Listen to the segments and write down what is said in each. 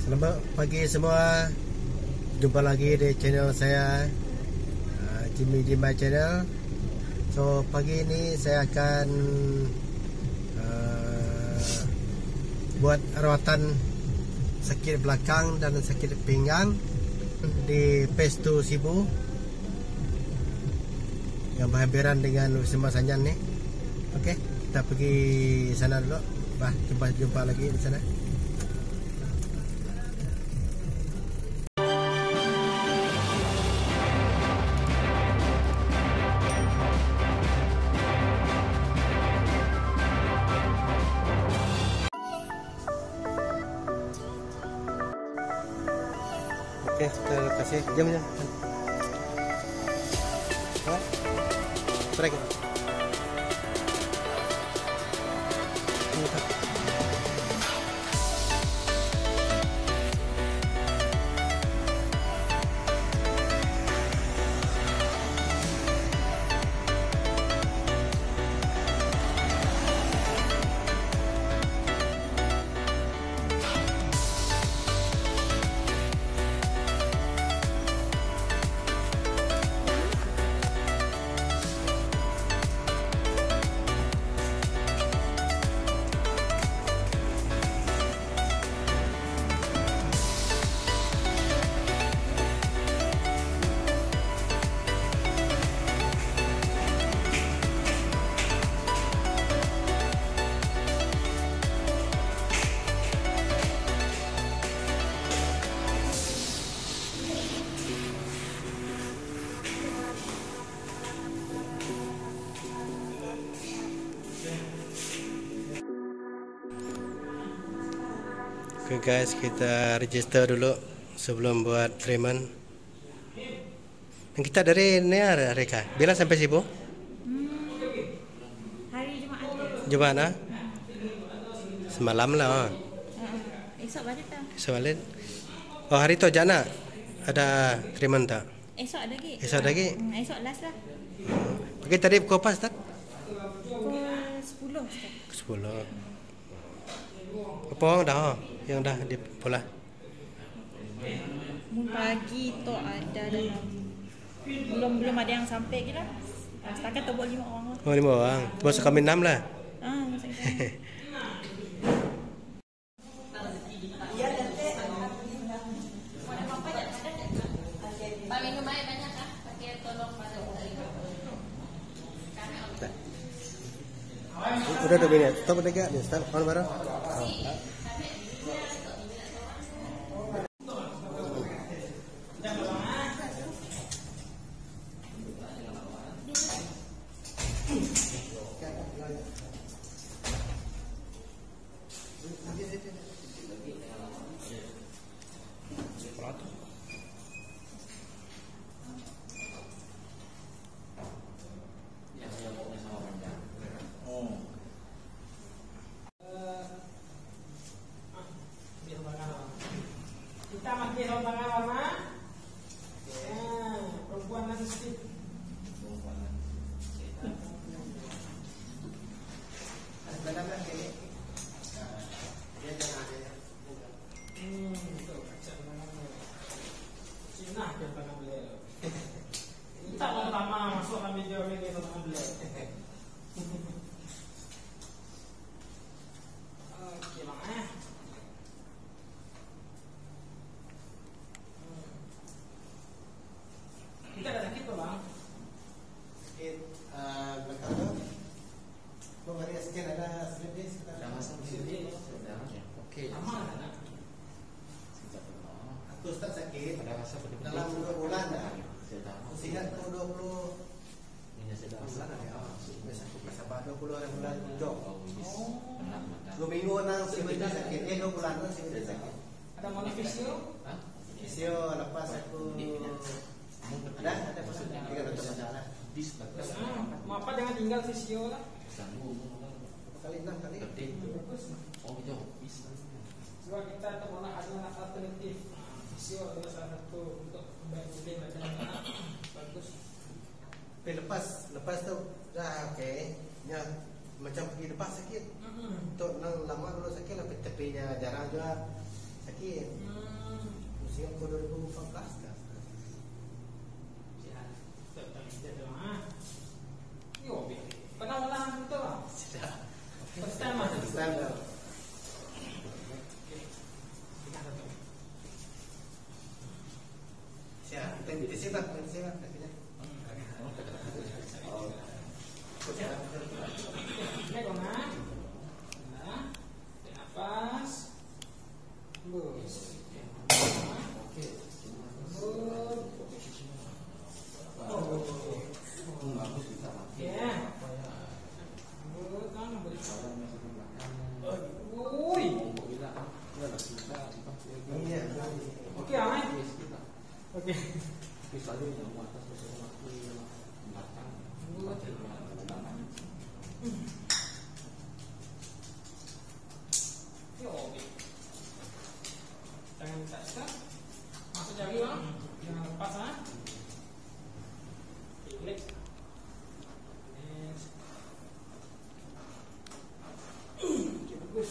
Selamat pagi semua. Jumpa lagi di channel saya, Jimmy Dimba Channel. So pagi ini saya akan buat rawatan sakit belakang dan sakit pinggang di Pestu Sibu yang berhampiran dengan Wisma Sanyan nih. Oke, kita pergi sana dulu. Jumpa lagi di sana. Oke, kita kasih jamnya. Break. Oke guys, kita register dulu sebelum buat treatment. Dan kita dari ini Reka, bila sampai Sibu? Hari Jumaat. Jumaat lah. Semalam lah. Esok balik tak? Esok balik. Oh hari tu jana ada treatment tak? Esok ada lagi. Esok ada lagi? Esok last lah. Oke, tadi pukul apa start? Pukul 10 start. 10. Apa orang dah? Yang dah di pola. Pagi tu ada dalam belum ada yang sampai lagi lah. Setakat tu buat 5 orang lah. Oh 5 orang. Masuk kami 6 lah. Masuk kami. Minum air banyak kah? Pakai tolong pada Udah 2 minit. Stop dekat ni. Start on baru. Kita mati sama tangan warna. Perempuan dan sedikit. Cina dia tangan beliau. Kita pertama masuk dalam video ini tangan beliau. Oke bang. Kita ada sakit tuh bang? Sakit belakang tu. Kau hari sekian ada slip disc? Dah masuk di sini. Sudah. Okey. Aman kan? Aku start sakit. Ada rasa pedih. Dalam 2 bulan dah. Sudah. Sehingga aku 20. Ini sudah Bulan dah. Biasa aku sampai 20 hari bulan hujung. Benar. 2 minggu nang sebentar sakit. 2 bulan nang sebentar sakit. Ada mau fisio? Hah? Fisio lepas aku ada maksudnya tiga betul masalah. Bis bagus. Mau apa jangan tinggal fisio lah. Kali 6 kali. Oh itu bis. Sebab kita itu pernah ada alternatif. Fisio adalah salah satu untuk membantu badan anak. Bagus. Tapi lepas tu dah okey. Ya macam pergi lepas sakit. Untuk nang lama dulu sakit lah, tepinya jarang juga. sakit. Singapura 2014 dah. Sihat. Tak jadi ah. Yo, pernah ulang betul tak? Sudah. First time ah. Style dah. Siap, kita siap tak? Kita siap tak? Ini kau nak? Nah, nafas. Bus. Okey, ah. Okey. Jangan tak stop. Masuk jari bang. Jangan lepas ah. Relax. Okay, bagus.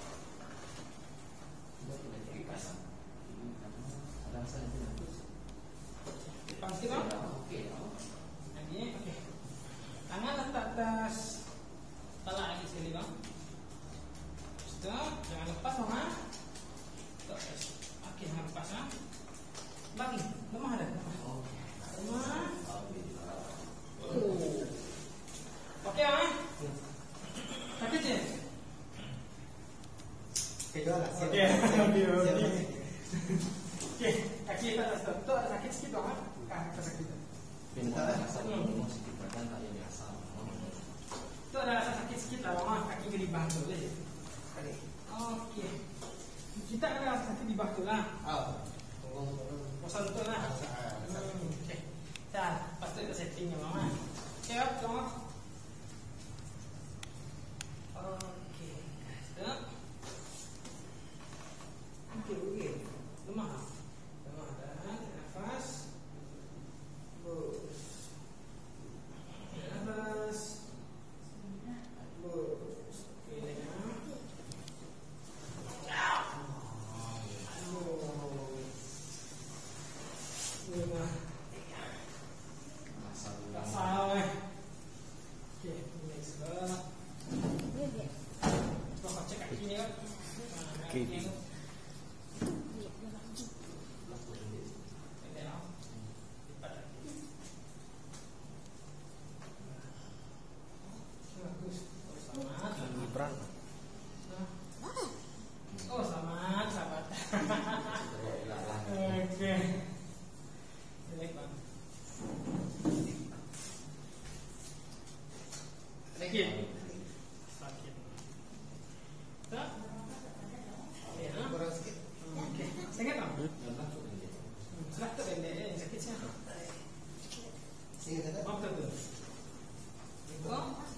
Depan sikit bang. Lagi, okey. Tangan letak atas kepala lagi sekali bang. Stop. Jangan lepas bang ah. Okey, jangan lepas ah. Bagi, lemah dah. Lemah. Okey ah. Sakit je. Okey, dah lah. Siap. Okey. Okey, kaki tak ada stop. Tu ada sakit sikit bang ah. Kaki sakit. Tu ada rasa sakit sikit lah bang ah. Kaki gelibah tu je. Okey. Kita ada rasa sakit di bawah tu lah. Bosan betul lah. Okey. Dah, lepas tu kita settingnya bang ah. Okey, tengok. Okey. Stop. Okey. Lemah. Lemah dah. Nafas. Bus. Nafas. Bus. Okey, Oh, selamat sahabat. Okey. Baik bang. Sakit. Sakit. Tak? Ya. Kurang sikit. Okey. Sangat bang. Serak tu pendek sakit siapa? Sini dah. Apa tu? Itu.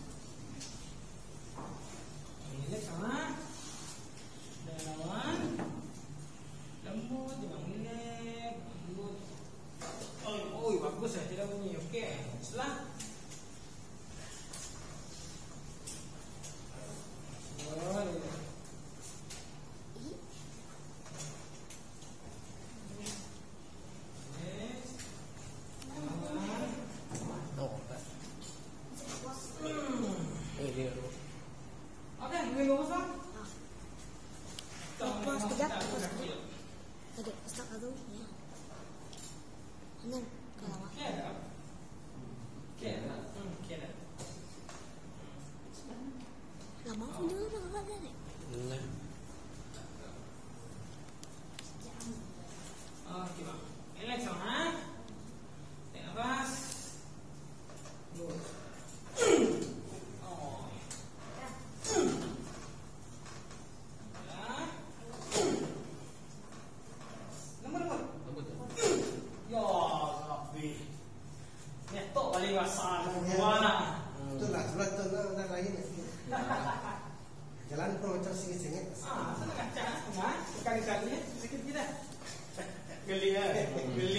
Ini sama. Dan lawan. Lembut, jangan relax. Lembut. Oh, bagus lah tidak bunyi. Okey. Setelah. Okey, boleh bagus bang? Lepas kejap, ada stop dulu. Benar, kalau Okey dah. Okey dah. Okey dah. lama pun juga dah kakak dah ni. Okey bang. Relax bang ha. Tarik nafas. Good. Oh. Lembut. Ya, Rabbi. Netok paling rasa mana? Betul lah, sebelah tu dah lain. Jalan pun macam singit-singit. Ah, sana kacang kan? Sekali-kali sikit kita. Geli ya. Geli.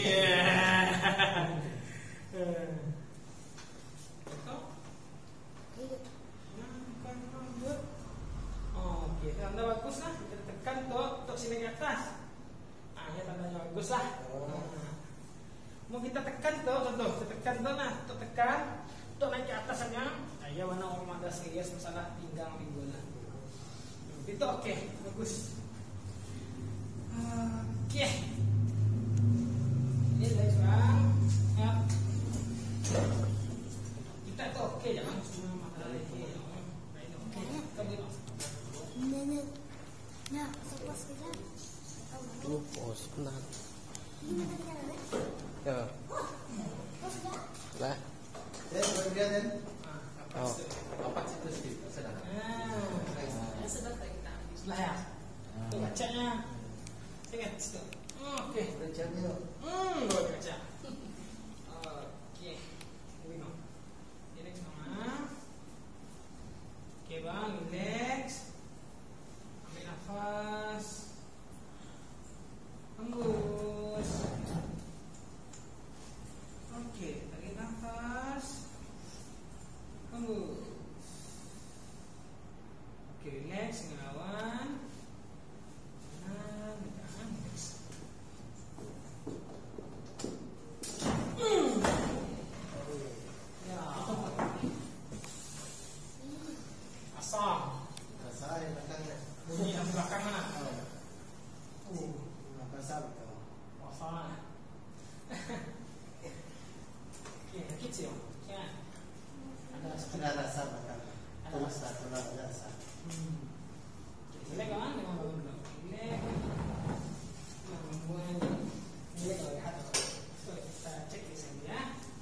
Okey, anda bagus lah. Kita tekan tu tok sini ke atas. Ini tandanya bagus lah. Mau kita tekan tuh, contoh, kita tekan tuh, nah, tok tekan, tok naik ke atas saja. Ya mana orang ada serius masalah pinggang pinggul lah. Itu oke, bagus. Oke. Ini dari sekarang, ya. Kita itu oke, jangan cuma masalah ini. Oke, kita Nenek. Nah, sepuas kita. Oh, sebentar. Ini mana kita ada? Ya. Oh, sudah. Lah. Kemudian kan? Oh. Apa situ sedikit sedang. Sebelah ya. Tuh kacanya. Ingat situ. Oke. Kacanya. Dua kaca. Oke. Ini sama. Oke bang, relax. Ambil nafas. Hembus. Oke, tarik nafas. Hembus. Oke, relax, ngelawan. Relax. Ya. Asam. Rasa di belakangnya. Bunyi yang belakang mana? Rasa betul. Asam. Oke, kecil. Ya. Ada rasa belakang. Ada rasa, ada rasa. Relax kan? Dengan bangun dulu. Relax. Bangun. Relax kalau lihat. So, kita cek di sini ya.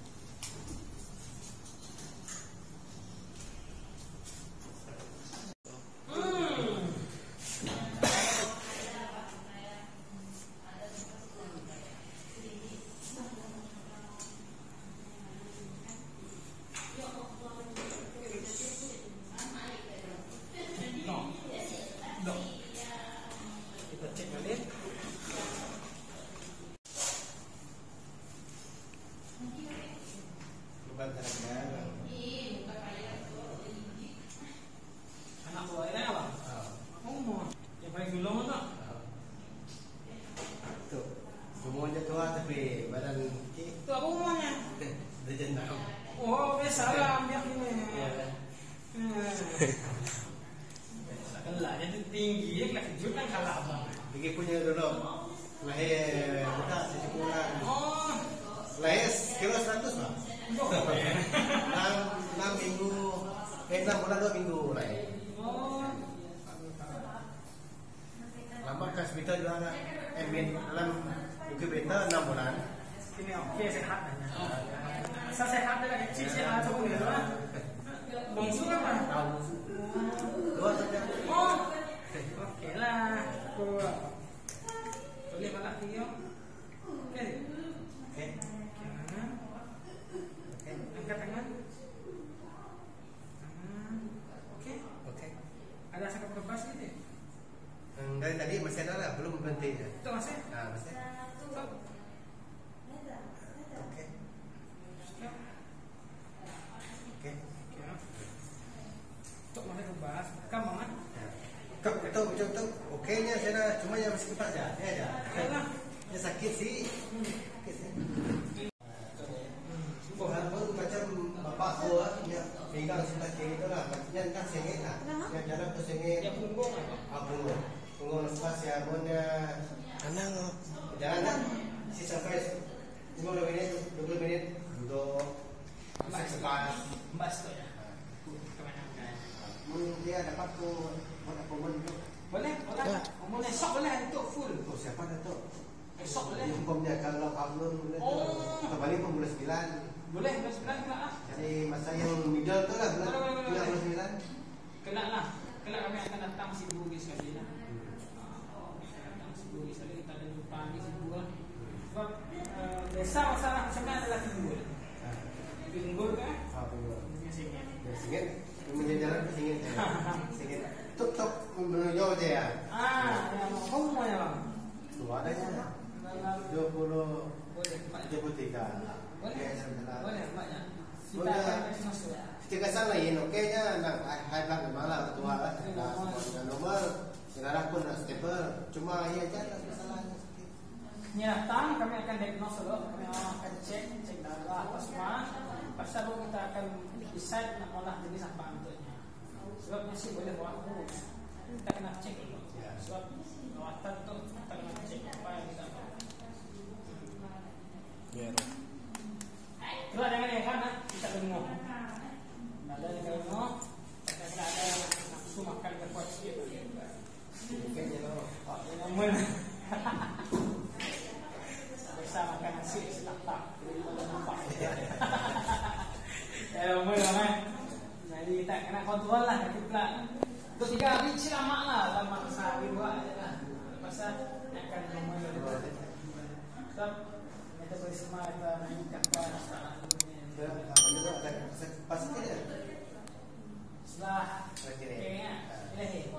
Kita cek balik. Bukan terangnya. Anak buahnya apa? Oh, yang paling dulu mana? Tuh. Semuanya tua tapi badan kecil. Itu apa umurnya? Dia jenam. Oh, biasa lah ambil ini. Lah, jadi tinggi, lah kejut kan kalah abang. Pergi punya dulu. Lahir buka sisi kurang. Oh, Lahir kilo 100 lah. 6 minggu. 6 bulan 2 minggu lahir. oh, Lama ke hospital juga nak. Dalam incubator 6 bulan. ini oke sehat aja. Asal sehat dia kecil sehat semua gitu lah. Bongsu apa? Dua saja. Oh, oke lah. Boleh balak tiga. Oke. Oke. Tangan. Angkat tangan. Tangan. Oke. Oke. Ada sakit berbas gitu. Dari tadi masih ada lah, belum berhenti ya. Itu masih. Nah, masih. Stop. Oke. Stop. Oke. Untuk masih berbas. Kamu kan? Betul. Okeynya saya dah, cuma yang masih ketat aja. Dia aja. Ayolah. Dia sakit sih. Sakit sih. Kalau macam bapak tua, dia pegang sudah kayak gitu lah. Yang kan sengit lah. Yang jalan tu sengit. Yang punggung apa? Punggung. Punggung lepas ya, punya. Anang. Jangan kan? Si sampai 50 minit, 20 menit duduk. Masak sepas. Mbas tu ya. Kebanyakan. Dia dapat tu buat apa pun tu. Boleh. Mau esok boleh itu full. Oh siapa dah tu? Esok boleh. Hukumnya kalau Abdul boleh tu. Oh. Kembali pun bulan 9. Boleh, bulan 9 kena lah. Jadi masa yang middle tu lah bulan Boleh. 9. Kena lah. Kena kami akan datang Sibu sekali lah. Datang Sibu sekali kita ada jumpa di Sibu lah. Sebab desa masalah sebenarnya adalah pinggul. Pinggul kan? Pinggul. Singit. Ya singit. Kemudian jalan ke singit. Singit. Tuk menuju je ya. Yang semuanya bang. Tu adanya. 20. Boleh, 23. Boleh, boleh banyak. Kita Boleh. akan masuk. Cekasan lain okeynya nak high blood malah tua lah. Nomor Sekarang pun nak stable, cuma ia aja tak masalahnya. Ni datang, kami akan diagnose dulu, kami akan cek darah apa semua. Pasal baru kita akan decide nak olah jenis apa untuknya. Sebab masih boleh buat urus. Kita kena cek dulu. Sebab rawatan tu kita kena cek apa yang kita mau. Ya. Kalau jangan yang kan, kita dengar. Ada yang dengar, kita kena ada yang nafsu makan kuat sikit. Mungkin je lah. Oh, yang mana? Biasa makan nasi tak. Jadi nampak. Ramai. Jadi kita kena kontrol lah kaki pula. Untuk 3 hari lama lah dalam sehari 2 aja lah. Pasal akan ramai lah. Sebab metabolisme kita naikkan kuat. Setelah kayaknya ilahi.